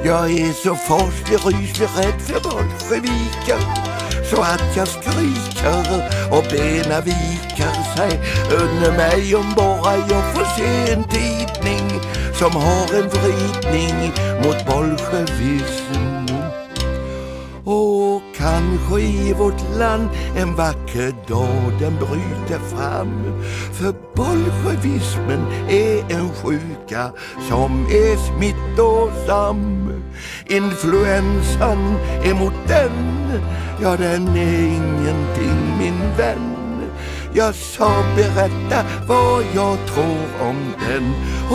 Jag är så faslig, ryslig rädd för bolsjeviker, så att jag skriker och bena viker sig under mig om bara jag får se en tidning som har en vridning mot bolsjevism. Och kanske i vårt land en vacker dag den bryter fram, för bolsjevismen är en sjuka som är smittosam. Influensan är mot den, ja den är ingenting min vän. Jag sa berätta vad jag tror om den.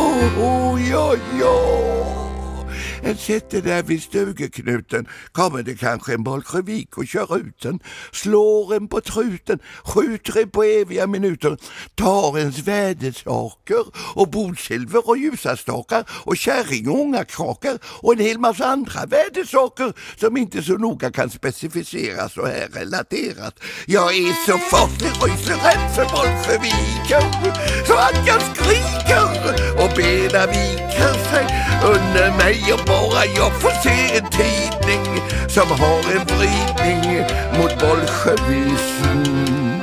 En sitter där vid stugeknuten, kommer det kanske en bolsjevik och kör ut den, slår en på truten, skjuter en på eviga minuter, tar ens värdesaker och bordsilver och ljusastakar och kärring och ångakrakar och en hel massa andra värdesaker som inte så noga kan specificeras så här relaterat. Jag är så faslig, ryslig rädd för bolsjeviker, så att jag skriker och bena viker sig under mig och bara jag får se en tidning som har en vridning mot bolsjevism.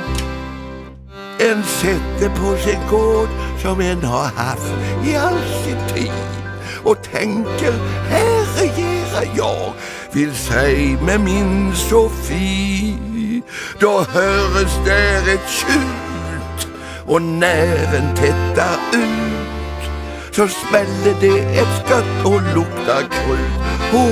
En sätter på sin gård som en har haft i all sin tid och tänker, här regerar jag, vill säga med min Sofie. Då höres där ett tjut och när en tättar ut så smäller det ett skott och luktar krut.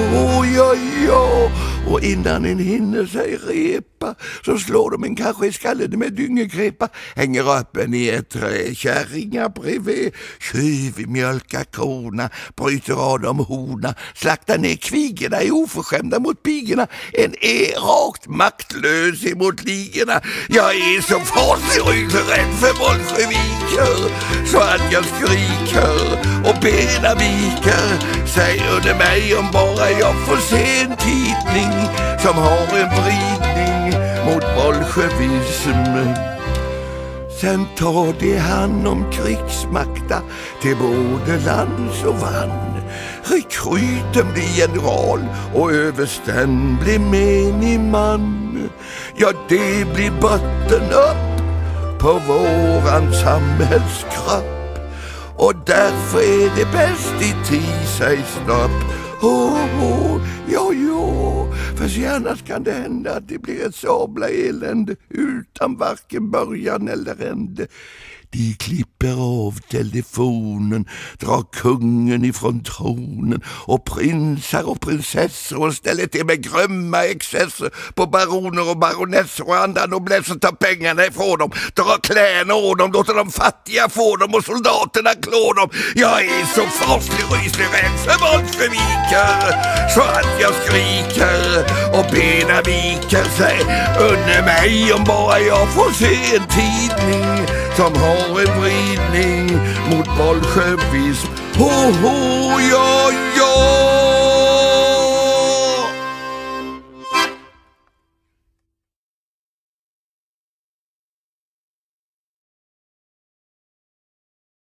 Och innan en hinner sig repa så slår de en kanske i skallen med dyngekrepa. Hänger upp en i ett trä, kärringar bredvid, tjuv mjölka korna, bryter av dem horna, slaktar ner kvigorna, är oförskämda mot pigorna, en är rakt maktlös emot ligorna. Jag är så faslig rädd för bolsjeviker, så att jag skriker och bena viker sig under mig om bara jag får se en tidning som har en vridning mot bolsjevism. Sen tar det hand om krigsmakta till både lands och vann. Rekryten blir general och översten blir menig man. Ja, det blir botten upp på våran samhällskropp. Och därför är det bäst i tid sig stopp. För så annars kan det hända att det blir ett sabla elände utan varken början eller ände. De klipper av telefonen, drar kungen ifrån tronen och prinsar och prinsessor och ställer till med grömma excesser på baroner och baronesser och andra noblesser, tar pengarna ifrån dem, drar kläderna av dem, låter de fattiga få dem och soldaterna klå dem. Jag är så faslig, ryslig rädd för bolsjeviker, så att jag skriker och bena viker sig under mig om bara jag får se en tidning som har en vridning mot bolsjevism.